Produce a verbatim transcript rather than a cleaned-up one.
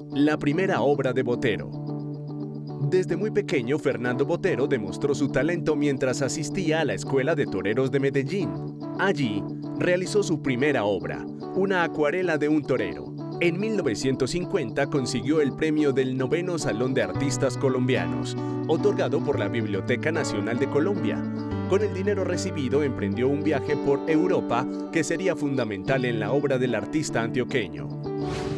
La primera obra de Botero. Desde muy pequeño, Fernando Botero demostró su talento mientras asistía a la Escuela de Toreros de Medellín. Allí, realizó su primera obra, una acuarela de un torero. En mil novecientos cincuenta consiguió el premio del Noveno Salón de Artistas Colombianos, otorgado por la Biblioteca Nacional de Colombia. Con el dinero recibido emprendió un viaje por Europa que sería fundamental en la obra del artista antioqueño.